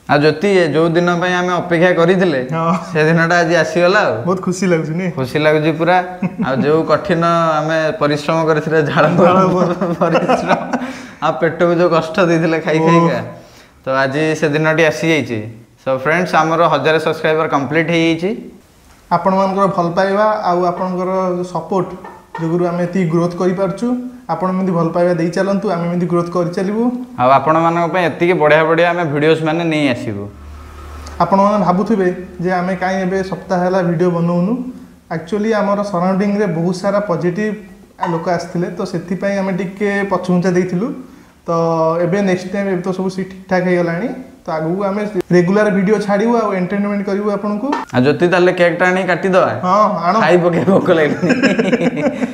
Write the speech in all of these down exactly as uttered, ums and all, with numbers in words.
आ ज्योति जो दिन पे आम अपेक्षा करथिले से दिनटा आज आसीगला बहुत खुशी लगुच नहीं खुशी लगुच पूरा आ जो कठिन आम परिश्रम करथिले झाड़ परिश्रम आ पेट को जो कष्ट देथिले खाई खाई का तो आज से दिनटी आसी जाइए सो फ्रेंड्स आमर हजार सब्सक्राइबर कंप्लीट हो जाइए आपण मानकर भल पाइबा आउ आपनकर सपोर्ट जो आम ये ग्रोथ कर पारछु आपण में भल पाइबा दे चलंतु आम में ग्रोथ कर चलबू आ आपण मानक पे एतिके बढ़िया बढ़िया आम वीडियोस माने नहीं आसीबू आपण माने भाबुथिबे जे आम काई एबे सप्ताह हला वीडियो बनौनु एक्चुअली आमर सराउंडिंग रे बहुत सारा पॉजिटिव लोक आस्थिले तो सेथि पई आम टिके पछुंचा देइथिलु तो एबे नेक्स्ट टाइम एबे तो सब ठीक ठाक हे गलानी तो आगु आम रेगुलर वीडियो छाड़ू आ एंटरटेनमेंट करू आपन को आ ज्योति ताले केक टाणी काटी दवा हां आनो खाई पके भोक लागनी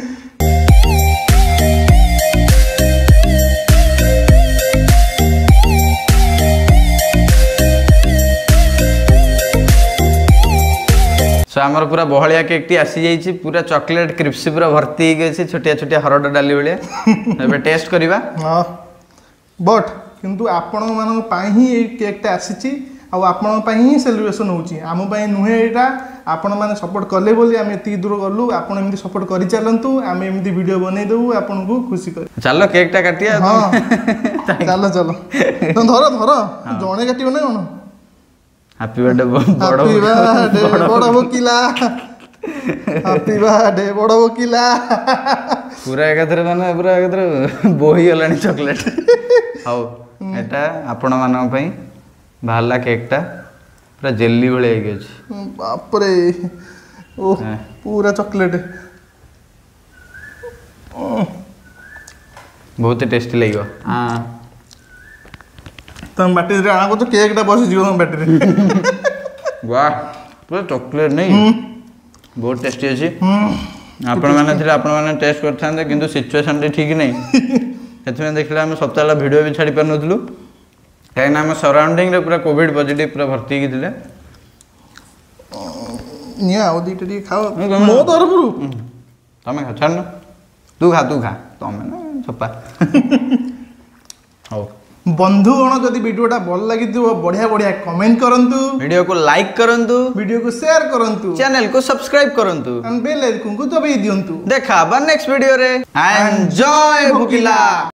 सो आमर पूरा बहलिया केक टी आसी जाइए पूरा चॉकलेट क्रिप्सी पूरा भर्ती हो गई छोटिया छोटिया हरड डाली भाया एबे टेस्ट करवा हाँ बट किंतु आपण मानक पाई ही ए केकटा आसीची आ आपण पाई ही सेलिब्रेशन होची आम पाई नुहे एटा आपण माने सपोर्ट कले बोली आम एति दूर गलु आपण एमती सपोर्ट करि चलंतु आम एमती वीडियो बनै देबू आपण को खुशी कर चलो केकटा काटिया हां चलो चलो तो धर धर जणे काटियो ना कोन हैप्पी बर्थडे बड़ो हैप्पी बर्थडे बड़ो वकीला हैप्पी बर्थडे बड़ो वकीला पूरा एकथरे माने पूरा एकथरे बोही गलानी चॉकलेट हाउ एटा आपण मानन पई भाला केकटा पूरा जेली भले हे गछ बाप रे ओ पूरा चॉकलेट बहुत टेस्टी लागो हां तम बैटरी रे आना को तो केक टा बस जीव बैटरी वाह पूरा चॉकलेट नहीं बहुत टेस्टी अछि आपण माने थिले आपण माने टेस्ट करथांदे किंतु सिचुएशन ठीक नहीं एथमे देखला हम सप्ताह वीडियो भी छाड़ी पर नथलु काहे ना हम सराउंडिंग रे पूरा कोविड पॉजिटिव पूरा भर्ती की थिले निया ओ दीटा दी खाओ मो तरफरु तमे खा छन तू खा तू खा तमे ना छपा हो बंधुगण जदि वीडियोटा भल लगी बढ़िया बढ़िया कमेंट करंतु वीडियो को लाइक करंतु वीडियो को शेयर करंतु चैनल को सब्सक्राइब करंतु एंड बेल आइकन को दबाई दियंतु देखा बा नेक्स्ट वीडियो रे एंजॉय भुकिला।